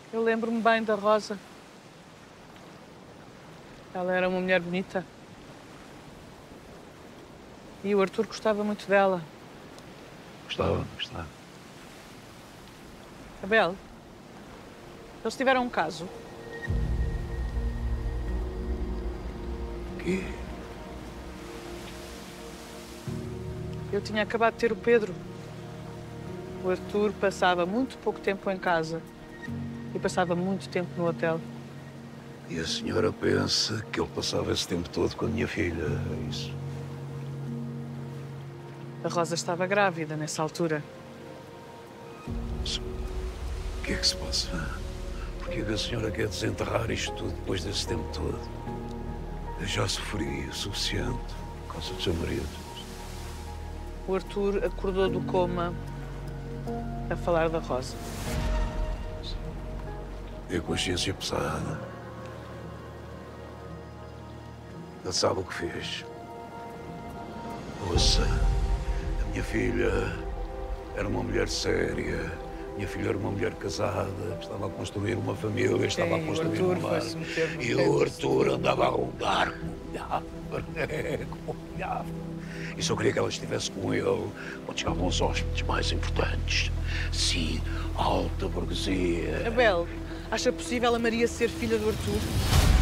Eu lembro-me bem da Rosa. Ela era uma mulher bonita. E o Artur gostava muito dela. Gostava. Abel, eles tiveram um caso. Quê? Eu tinha acabado de ter o Pedro. O Artur passava muito pouco tempo em casa e passava muito tempo no hotel. E a senhora pensa que ele passava esse tempo todo com a minha filha, é isso? A Rosa estava grávida nessa altura. Mas o que é que se passa? Por que é que a senhora quer desenterrar isto tudo depois desse tempo todo? Eu já sofri o suficiente por causa do seu marido. O Artur acordou do coma a falar da Rosa. E a consciência pesada. Ele sabe o que fez. Ouça, a minha filha era uma mulher séria. Minha filha era uma mulher casada, estava a construir uma família, estava a construir um lar. E o Artur andava a rondar como um diabo. E só queria que ela estivesse com ele quando chegavam os hóspedes mais importantes. Sim, alta burguesia. Abel, acha possível a Maria ser filha do Artur?